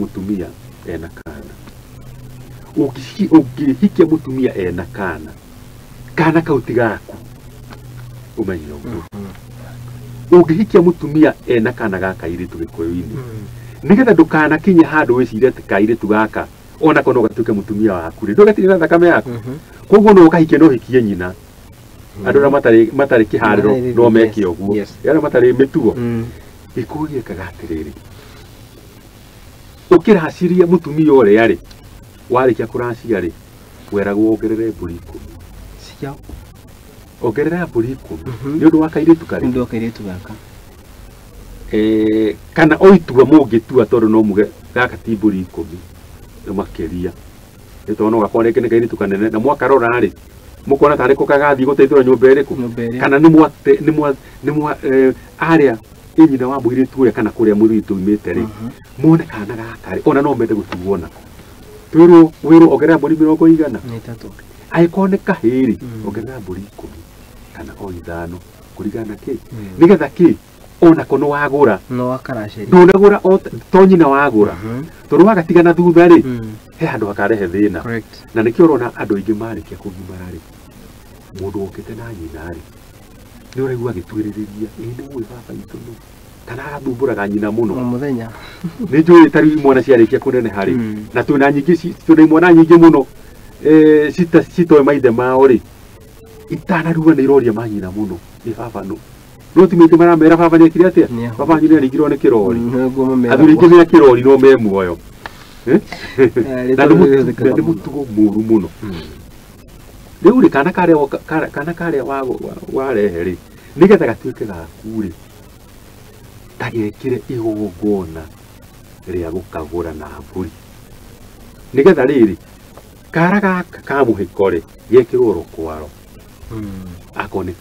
mutumia ena kana ukihikia mutumia ena kana kauti gaku umenyo ukihikia mutumia ena kana gaka iritu gikoyo-ini nigetha ndukana kinya handu wicire ati kairitu gaka ona kono gatuke mutumia waku ri ndogatire na thakame yaku koguo no ukahikia no hikie nyina andå matari kihariro no meke oguo yara matari mitugo ikugie kagatiriri ukiraciria mutumia ore yari warikia kuracia ri weragwo ongerere mburi 10 cia ongerera mburi 10 ni undu wa kairitu kari ndu kairitu gaka kana oitua mungitua tondu no muge gaka ti mburi 10 no makeria etono gakoneke ne kairitu kanene na mwakarora ri mukona tare ko kagathi guteithura nyumba iriku kana ni mwa aria inyina wa mwiri tuya kana kuria mwiri tuimite ri muone kana gakari ona no mende gutuona twiro wiro ogera mburi 100 ni tatu aikone kahiri ogera mburi 10 kana o ithano kurigana ki nigetha ki ona kono wagura no wakaraceri ndunagura to nyina wagura tondu wagatigana thutha ri he handu hakarehe thina na nikio urona andu aingi marikia kugimara ri mundu okite na nyina ri ni uraigua gitwiririria ni mwe baba itu no kana athumburaga nyina muno muthenya ni njui tari mwana ciarikia kunene hari na tuna nyingi tuna mwana nyingi muno citoe maithe mao ri itana ruga ni iroria manyina muno ni baba no no timite maramera baba ni akiri atia baba nyina rigirwo ni kirori athuri ingi ni kirori no me muoyo na ni mutugo muru muno riu ri kana karia warehe ri nigetha gatuike gaku ri tagekire igongona ria gukagura na mburi nigetha riri kara gaka ka muhiko ri gekirwo rukwaro akone